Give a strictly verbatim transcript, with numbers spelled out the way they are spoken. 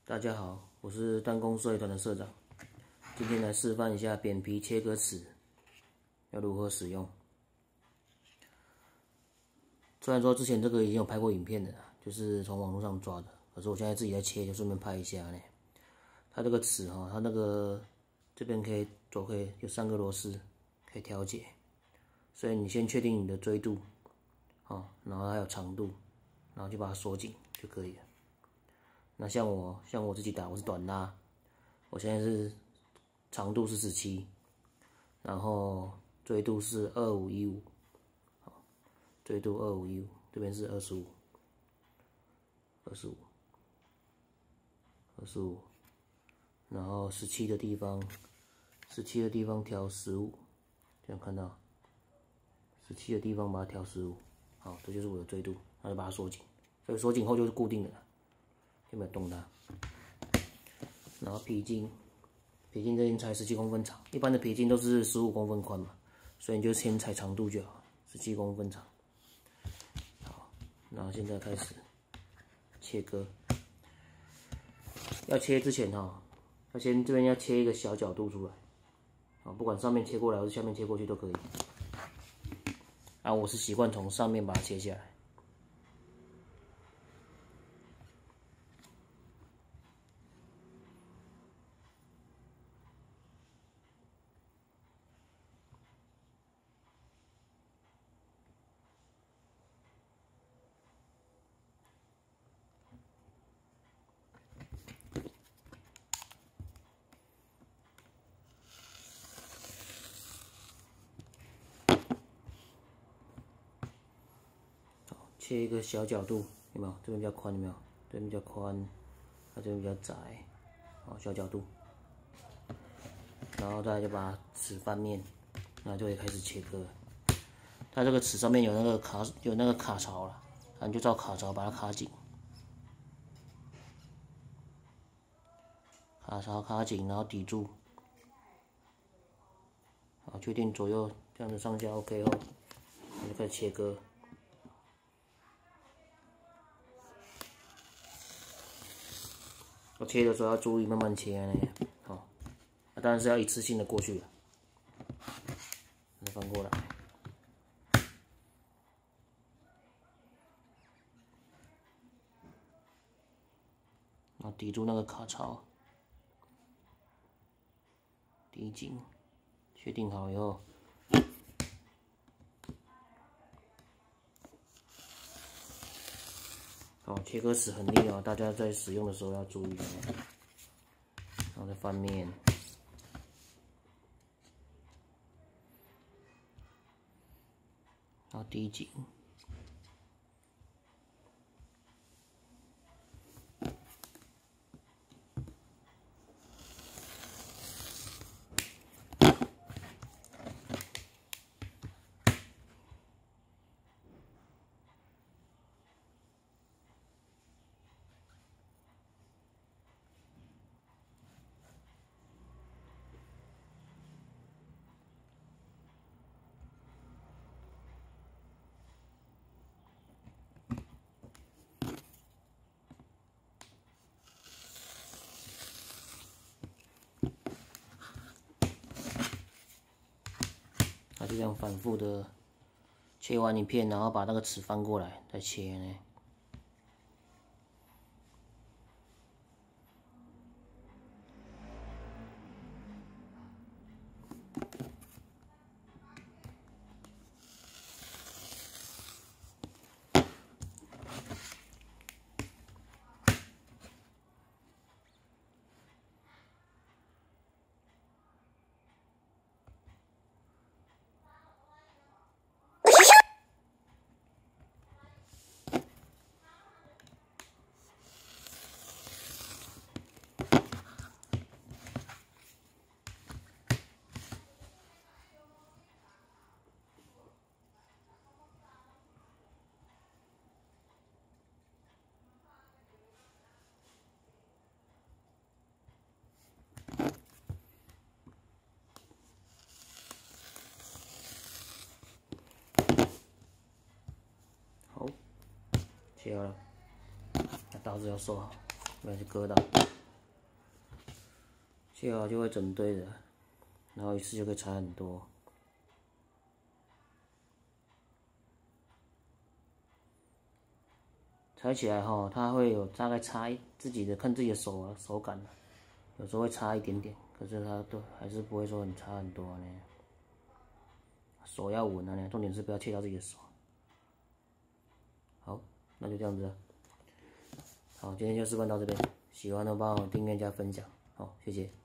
大家好，我是弹弓社团的社长，今天来示范一下扁皮切割尺要如何使用。虽然说之前这个已经有拍过影片的，就是从网络上抓的，可是我现在自己在切，就顺便拍一下呢。它这个尺哈，它那个这边可以左可以有三个螺丝可以调节，所以你先确定你的锥度，哦，然后还有长度，然后就把它锁紧就可以了。那像我像我自己打，我是短拉，我现在是长度是十七，然后锥度是二五一五，锥度二五一五，这边是二十五，二十五，二十五，然后十七的地方，十七的地方调十五，这样看到，十七的地方把它调十五，好，这就是我的锥度，然后就把它锁紧，所以锁紧后就是固定的了，就没有动它。然后皮筋，皮筋这边裁十七公分长，一般的皮筋都是十五公分宽嘛，所以你就先裁长度就好，十七公分长。好，然后现在开始切割。要切之前哈，要先这边要切一个小角度出来，啊，不管上面切过来或是下面切过去都可以。啊，我是习惯从上面把它切下来。切一个小角度，有没有？这边比较宽，有没有？这边比较宽，它这边比较窄，好，小角度。然后再就把尺翻面，然后就会开始切割。它这个尺上面有那个卡，有那个卡槽了，然后就照卡槽把它卡紧，卡槽卡紧，然后抵住，好，确定左右这样子上下 OK 后，我就开始切割。我切的时候要注意慢慢切呢，好、哦，那当然是要一次性的过去了，再翻过来，然后抵住那个卡槽，抵紧，确定好以后，好，切割尺很利哦，大家在使用的时候要注意哦。然后再翻面，然后抵紧。它就这样反复的切完一片，然后把那个尺翻过来再切呢。好，切好了，那刀子要收好。 不要去割到，切好就会整堆的，然后一次就可以裁很多。裁起来哈，它会有大概差一自己的看自己的手啊手感啊，有时候会差一点点，可是它都还是不会说很差很多呢。手要稳啊呢，重点是不要切到自己的手。好，那就这样子了。好，今天就示范到这边，喜欢的帮我订阅加分享，好，谢谢。